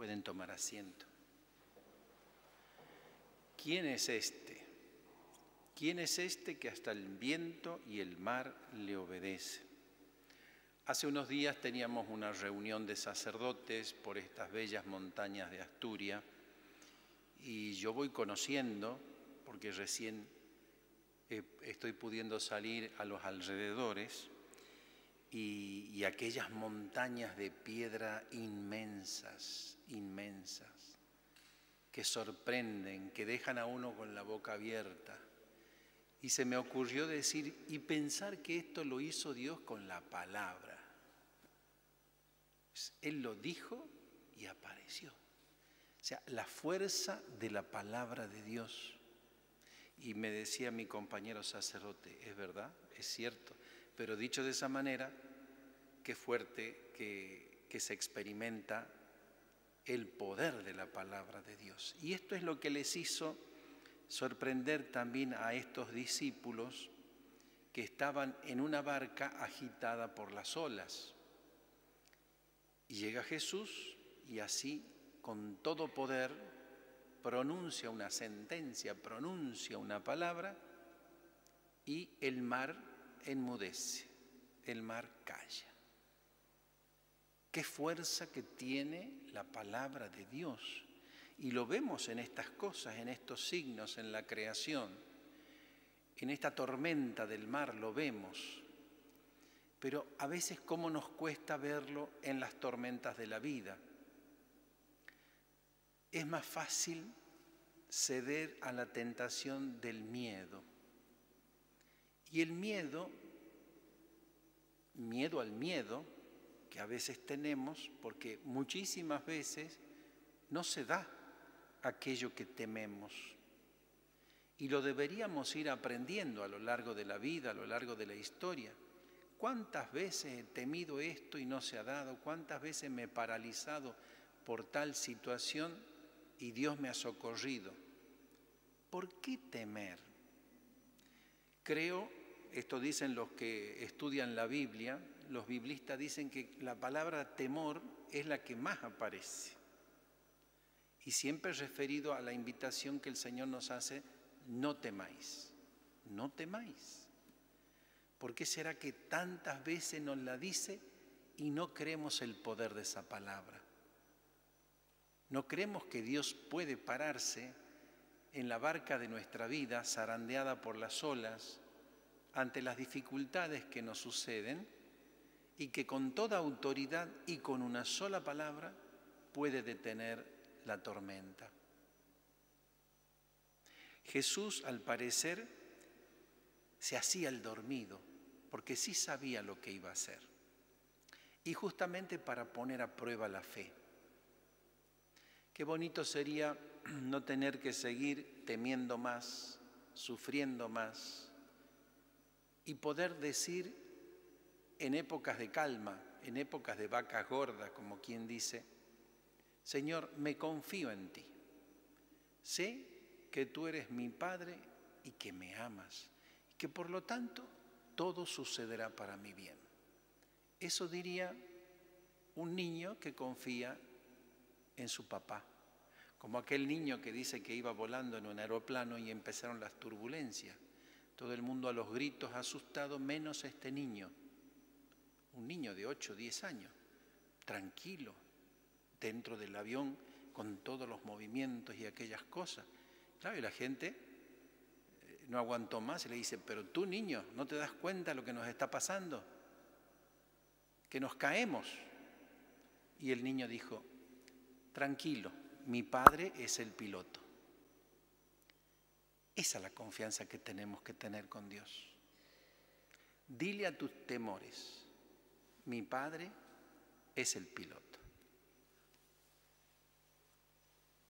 Pueden tomar asiento. ¿Quién es este? ¿Quién es este que hasta el viento y el mar le obedecen? Hace unos días teníamos una reunión de sacerdotes por estas bellas montañas de Asturias y yo voy conociendo, porque recién estoy pudiendo salir a los alrededores, y aquellas montañas de piedra inmensas, inmensas, que sorprenden, que dejan a uno con la boca abierta. Y se me ocurrió decir y pensar que esto lo hizo Dios con la palabra. Él lo dijo y apareció. O sea, la fuerza de la palabra de Dios. Y me decía mi compañero sacerdote, es verdad, es cierto, pero dicho de esa manera, qué fuerte que se experimenta el poder de la palabra de Dios. Y esto es lo que les hizo sorprender también a estos discípulos que estaban en una barca agitada por las olas. Y llega Jesús y así, con todo poder, pronuncia una sentencia, pronuncia una palabra y el mar enmudece, el mar calla. Qué fuerza que tiene la palabra de Dios. Y lo vemos en estas cosas, en estos signos, en la creación. En esta tormenta del mar lo vemos. Pero a veces cómo nos cuesta verlo en las tormentas de la vida. Es más fácil ceder a la tentación del miedo. Y el miedo al miedo que a veces tenemos, porque muchísimas veces no se da aquello que tememos. Y lo deberíamos ir aprendiendo a lo largo de la vida, a lo largo de la historia. ¿Cuántas veces he temido esto y no se ha dado? ¿Cuántas veces me he paralizado por tal situación y Dios me ha socorrido? ¿Por qué temer? Creo, esto dicen los que estudian la Biblia, los biblistas dicen que la palabra temor es la que más aparece. Y siempre referido a la invitación que el Señor nos hace, no temáis, no temáis. ¿Por qué será que tantas veces nos la dice y no creemos el poder de esa palabra? No creemos que Dios puede pararse en la barca de nuestra vida, zarandeada por las olas, ante las dificultades que nos suceden, y que con toda autoridad y con una sola palabra puede detener la tormenta. Jesús, al parecer, se hacía el dormido, porque sí sabía lo que iba a hacer. Y justamente para poner a prueba la fe. Qué bonito sería no tener que seguir temiendo más, sufriendo más, y poder decir en épocas de calma, en épocas de vacas gordas, como quien dice, Señor, me confío en ti. Sé que tú eres mi Padre y que me amas, y que por lo tanto todo sucederá para mi bien. Eso diría un niño que confía en su papá, como aquel niño que dice que iba volando en un aeroplano y empezaron las turbulencias. Todo el mundo a los gritos asustado, menos este niño, un niño de 8 o 10 años, tranquilo, dentro del avión con todos los movimientos y aquellas cosas. Claro, y la gente no aguantó más y le dice, pero tú niño, ¿no te das cuenta de lo que nos está pasando? Que nos caemos. Y el niño dijo, tranquilo, mi padre es el piloto. Esa es la confianza que tenemos que tener con Dios. Dile a tus temores, mi padre es el piloto.